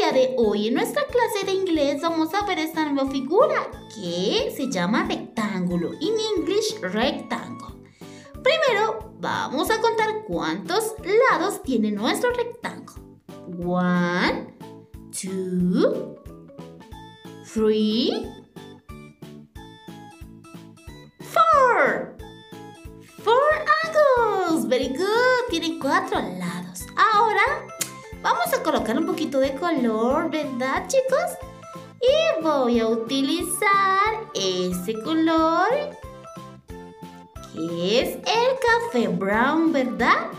día de hoy en nuestra clase de inglés vamos a ver esta nueva figura que se llama rectángulo. In English, rectangle. Primero vamos a contar cuántos lados tiene nuestro rectángulo. 1, 2, 3, 4. 4 angles. Very good. Tiene 4 lados. Ahora vamos a colocar un poquito de color, ¿verdad, chicos? Y voy a utilizar ese color que es el café brown, ¿verdad?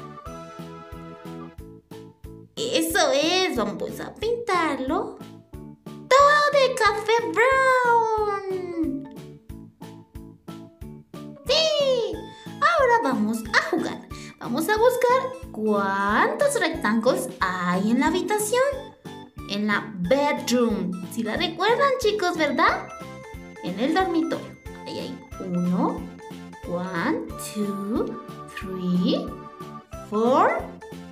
Eso es. Vamos a pintarlo todo de café brown. ¡Sí! Ahora vamos a jugar. Vamos a buscar cuántos rectángulos hay en la habitación. En la bedroom. Si la recuerdan, chicos, ¿verdad? En el dormitorio. Ahí hay 1, 2, 3, 4,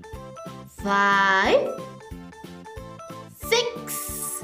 5, 6.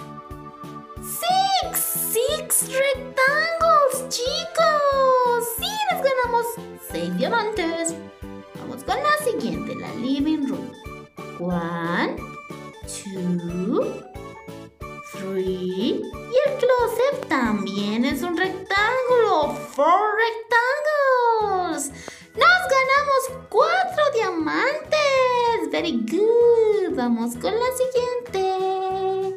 6 rectángulos, chicos. Sí, nos ganamos 6 diamantes. Vamos con la siguiente, la living room. 1, 2, 3. Y el closet también es un rectángulo. 4 rectangles. Nos ganamos 4 diamantes. Very good. Vamos con la siguiente.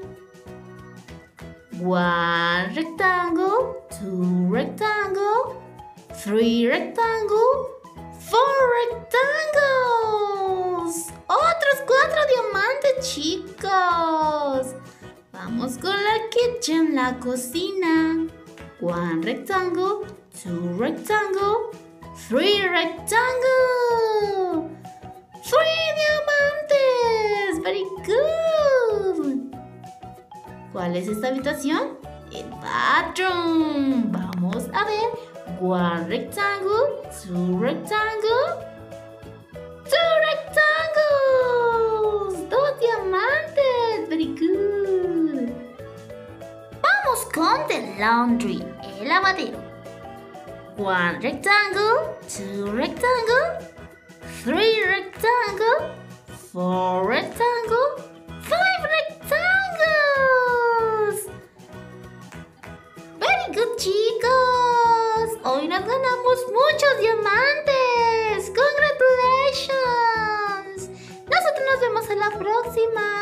1 rectangle, 2 rectangle, 3 rectangle, 4 rectangles. Otros 4 diamantes, chicos. Vamos con la kitchen, la cocina. 1 rectangle, 2 rectangle, 3 rectangle. 3 diamantes. Very good. ¿Cuál es esta habitación? El bathroom. Vamos a ver. 1 rectangle, 2 rectangle, 2 rectangles. 2 diamantes. Very good. Vamos con the laundry, el lavadero. 1 rectangle, 2 rectangle, 3 rectangle, 4 rectangle, 5 rectangles. Very good, chicos. Hoy nos ganamos muchos diamantes. Congratulations. Nosotros nos vemos en la próxima.